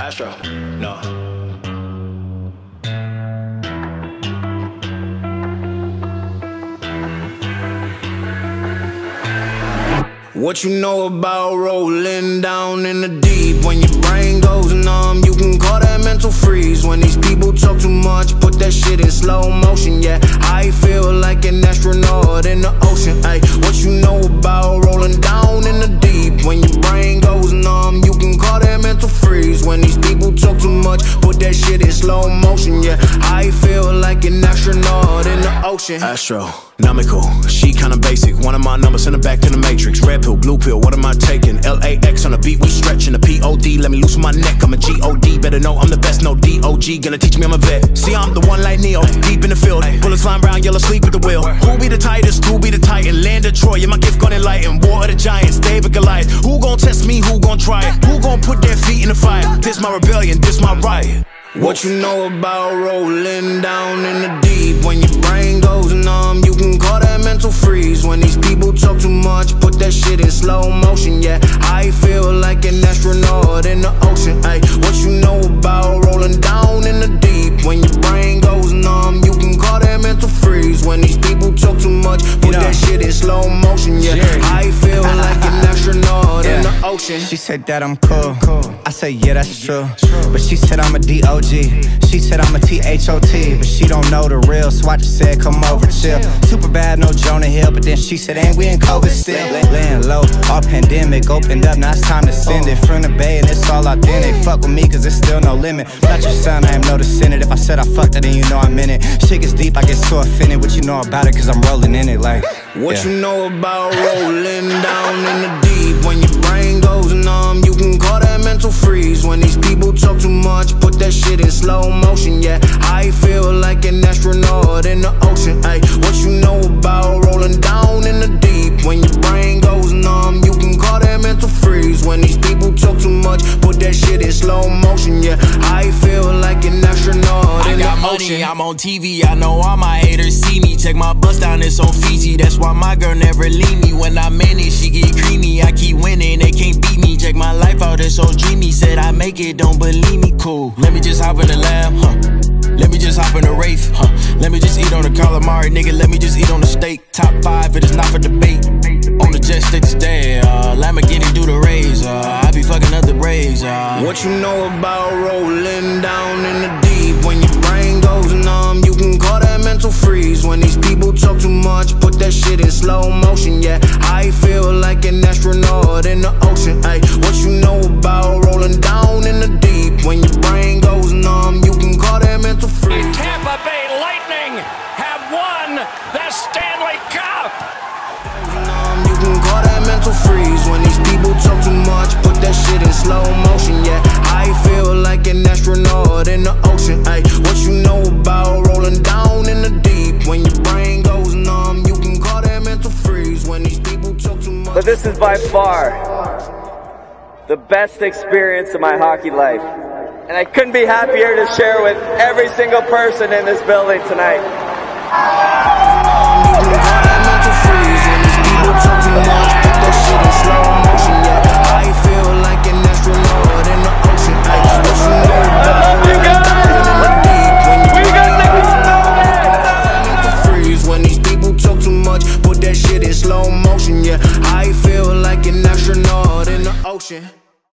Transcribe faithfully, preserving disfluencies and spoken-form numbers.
Astro, no. What you know about rolling down in the deep? When your brain goes numb, you can call that mental freeze. When these people talk too much, put that shit in slow motion. Yeah, I feel like an astronaut in the ocean. Ay, what you know about rolling down in the deep? When your brain goes numb, you can call that mental freeze. When these people talk too much, put that shit in slow motion. Yeah, I feel like an astronaut in the ocean. Astronomical, she kinda basic. One of my numbers, send her back to the matrix. Red pill, blue pill, what am I taking? L A X on the beat, we stretching. The P O D, let me loosen my neck. I'm a G O D, better know I'm the best. No D O G, gonna teach me I'm a vet. See, I'm the one like Neo, deep in the field. Bullets flying brown, yellow, sleep at the wheel. Who be the tightest? Who be the titan? Land of Troy, yeah, my gift gonna enlighten. War of the giants, David Goliath. Who gon' test me? Who gon' try it? Who gon' put their feet in the fire? This my rebellion, this my riot. What you know about rolling down in the deep? When your brain goes numb, you can call that mental freeze. When these people talk too much, put that shit in slow motion. Yeah, I feel like an astronaut in the ocean. Ay, what you know about rolling down in the deep? When your brain goes numb, you can call that mental freeze. When these people talk too much, put you know, that shit in slow motion. Yeah, I feel like an astronaut yeah. in the ocean. She said that I'm cool. cool. I say yeah, that's true. But she said I'm a D O G. She said I'm a T H O T, but she don't know the real, so I just said come over chill. Super bad, no Jonah Hill, but then she said ain't we in COVID still? Laying low, all pandemic opened up, now it's time to send it. From the bay and it's all authentic. Fuck with me cause there's still no limit. Not your son, I am no descendant. If I said I fucked it, then you know I'm in it. Shit gets deep, I get so offended. What you know about it cause I'm rolling in it like What yeah. you know about rolling down in the deep? When your brain goes numb, you can call that mental freeze. When these people talk too much, put that shit in slow motion. Yeah, I feel like an astronaut in the ocean. Ay, what you know about rolling down in the deep? When your brain goes numb, you can call that mental freeze. When these people talk too much, put that shit in slow motion. Yeah, I feel like an astronaut in the ocean. I got money, I'm on T V, I know all my haters see me. Check my bust down, it's on Fiji. That's why my girl never leave me. When I'm in it, she get creamy. I keep winning, they can't beat me. Check my life out, it's so dreamy. Said I make it, don't believe me, cool. Let me just hop in the lamb, huh? Let me just hop in the Wraith, huh? Let me just eat on the calamari, nigga. Let me just eat on the steak. Top five, it is not for debate. On the jet, stay to stay. Uh, Lamborghini do the raise. Uh, I be fucking up the Braves. Uh. What you know about rolling down in the deep? When your brain goes numb, you can call that mental freeze. When these people talk too much, put that shit in slow motion. Yeah, I feel like an astronaut in the ocean. Ay, what you know about rolling down in the deep? When your brain goes numb, you can call that mental freeze. Tampa Bay Lightning have won the Stanley Cup. Um, you can call that mental freeze. When these people talk too much, put that shit in slow motion. Yeah, I feel like an astronaut in the ocean. Ay, what you know about rolling down in the deep? When your brain goes numb, you can call that mental freeze. When these people talk too much. But this is by far the best experience of my hockey life. And I couldn't be happier to share with every single person in this building tonight. When these people talk too much, put that shit in slow motion. Yeah, I feel like an astronaut in the ocean.